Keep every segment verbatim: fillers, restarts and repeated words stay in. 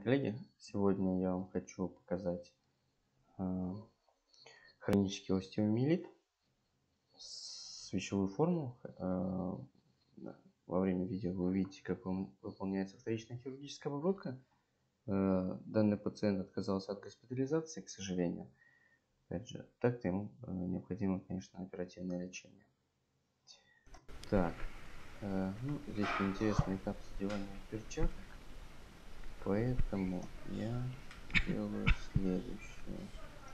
коллеги, сегодня я вам хочу показать э, хронический остеомиелит, свечевую форму. Э, во время видео вы увидите, как выполняется вторичная хирургическая обработка. Э, данный пациент отказался от госпитализации, к сожалению. Опять же, так-то ему э, необходимо, конечно, оперативное лечение. Так, э, ну, здесь интересный этап задевания перчаток. Поэтому я делаю следующее.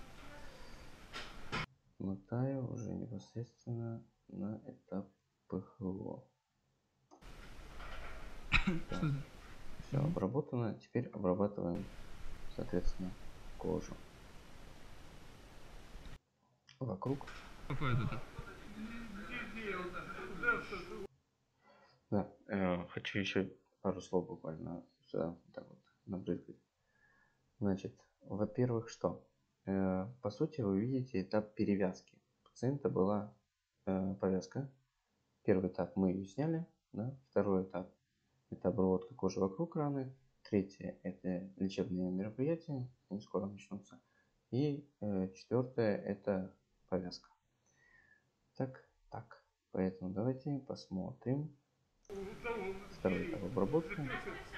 Мотаю уже непосредственно на этап ПХО. Так, все обработано. Теперь обрабатываем, соответственно, кожу. Вокруг. Какое это? Да, э, хочу еще пару слов буквально сюда так вот набрызгать. Значит, во-первых, что? Э, по сути, вы видите этап перевязки. У пациента была э, повязка. Первый этап мы ее сняли. Да? Второй этап – это обработка кожи вокруг раны. Третье – это лечебные мероприятия, они скоро начнутся. И э, четвертое – это повязка. Так, так. Поэтому давайте посмотрим. Второй этап обработки.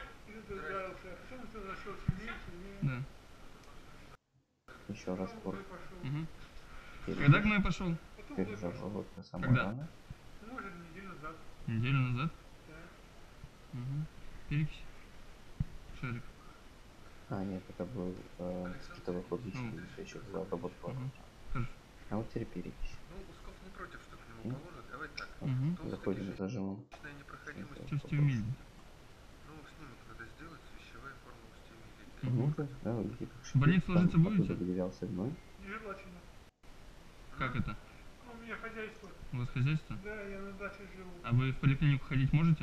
Да. Еще раз кожу. Угу. Когда к нам пошел? Теперь уже обработка самой Когда? раны. Может, неделю назад. Неделю назад? Да. Угу. Перекись. Шарик. А, нет, это был э, скитовыходящий, Ну. еще была обработка. Угу. Хорошо. А вот теперь перекись. Ну, Усков не против, что к нему положат. Давай так. Угу. Заходим зажимом. Что остеомиелит? Ну, снимок надо сделать, вещевая форма остеомиелита. Угу. Да, вы видите, как В больницу там ложиться будете? оттуда выделялся гной. Нежелательно. Как это? Ну, у меня хозяйство. У вас хозяйство? Да, я на даче живу. А вы в поликлинику ходить можете?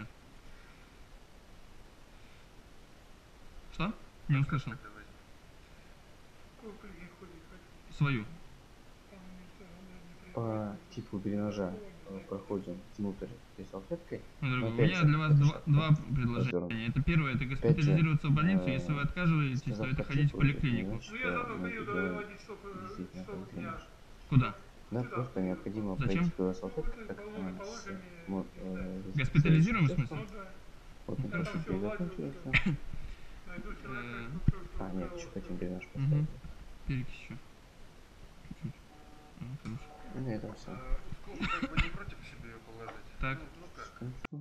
Что? Не услышал. Какой поликлиник ходит? Хотите? Свою. Там не знаю, не По типу дренажа э, проходим внутрь этой салфеткой. Ну, Но дорогой, у опять меня же, для вас это два, шаг два развернут. предложения. Это первое, это Опять же, госпитализироваться в больницу. э, Если вы отказываетесь, то сказав это по ходить в цифру, это не поликлинику. значит, Ну, я что завтра мы пойду это делаем доводить часов, действительно часов как дня. дренаж. Куда? Да, просто необходимо Зачем? пройти туда салфетку, так как Положим, она с положим, мо- и- э, Госпитализируем, в средством. смысле? Ну, да. Вот мы Ну, просто хорошо. перезаканчивается. Найду человека, Э, кто- кто- А, нет, еще кто- хотим дренаж Угу. поставить. Перекись еще. Чуть-чуть. А, хорошо. И на этом все. А, Усков как бы не против себе ее положить. Так. Ну, ну как? Секундочку.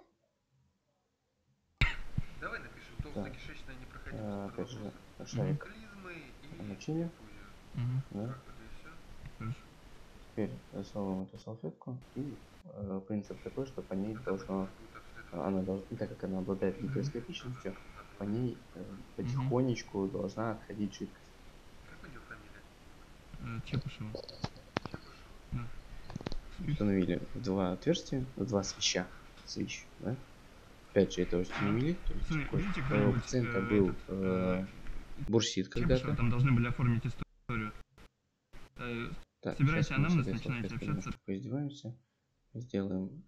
Давай напишем толстокишечная А, непроходимость. опять же, кровососа. шарик Клизмы и намочили. Угу. Да. как вот и всё. Хорошо. Теперь засовываем эту салфетку. И э, принцип такой, что по ней Когда должно, будет обследование? она должна, так как она обладает гигроскопичностью, по ней э, потихонечку должна отходить жидкость. Как у нее фамилия? Э, Чепышева. Чепышева. Да. Установили два отверстия, два свища. Свищ, да? Опять же, это остеомиелит. То есть Смотри, такой, видите, э, у как-нибудь, пациента э, был этот, э, бурсит Чепышева, когда-то. там должны были оформить историю. Э, Так, Собирайте сейчас мы с анамнез, этой начинайте салфеткой общаться. немножко поиздеваемся. Сделаем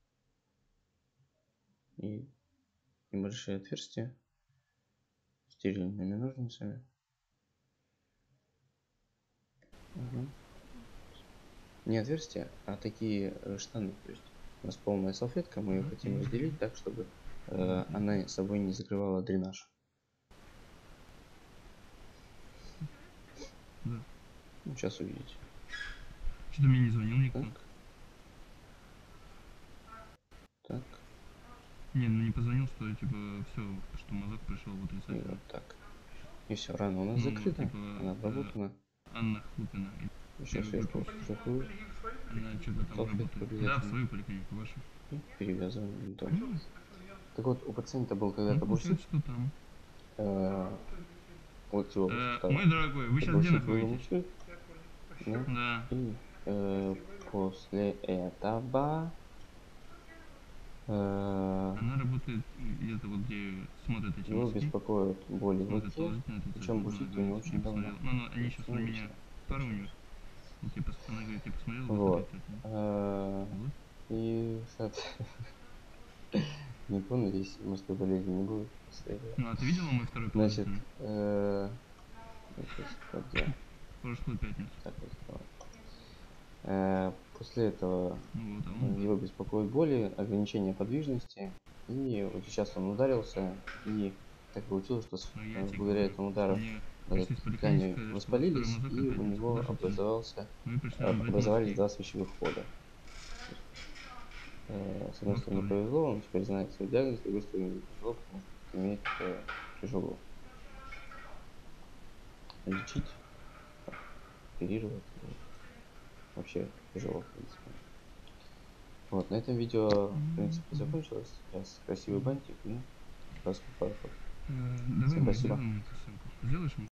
и небольшие отверстия стерильными ножницами. Угу. Не отверстия, а такие э, штаны. То есть у нас полная салфетка, мы ее хотим разделить так, чтобы э, она собой не закрывала дренаж. Да. Ну, сейчас увидите. Что-то мне не звонил никто. Так. Так. Не, ну не позвонил, что типа все, что мазок пришел в И отрицательный. вот так. И все, рана у нас Ну, закрыта, типа, она обработана. Анна Хлупина. Еще сверху сухую Она что-то там салфетку работает. Да, в обязательно. свою поликлинику вашу. И перевязываем бинтом. Ну, Так вот, у пациента был ну, когда-то бурсит. получается, что там. Э, вот его Э, сустав. мой дорогой, вы сейчас где Бурсит был находитесь? бурсит, да? Да. И э, после этого э, Она работает где-то вот где смотрят эти его мазки. беспокоят боли в Смотрят руке. положительно, Причем бурсит у него очень давно. Ну, ну, они сейчас на меня пару у них. Вот я пос- она говорит, я посмотрел, Вот. отрицательно. Э, Вот. И, соответственно, никто, надеюсь, морской болезни не будет после этого. Ну, а ты видела мой второй Значит, положительный? э, сейчас, так, где? Прошлую пятницу. Так, вот, давай. Э, После этого Ну вот, а э, он, да. его беспокоят боли, ограничение подвижности, и вот сейчас он ударился, и так получилось, что с- Но э, я тебе благодаря говорю, этому что удару мне э, пришли с поликлиники, ткани сказали, что второй воспалились, мазок и у опять него продолжительный. образовался, Ну и пришли э, нам дать образовались мазки два свечевых хода. Э, С одной во стороны вторник. повезло, он теперь знает свой диагноз, с другой стороны не повезло, потому что имеет это тяжело лечить, оперировать, и вообще тяжело, в принципе. Вот, на этом видео, в принципе, закончилось. Сейчас красивый бантик и раскупаю фото. Э, Давай Всем мы спасибо. сделаем эту ссылку. Сделаешь мне?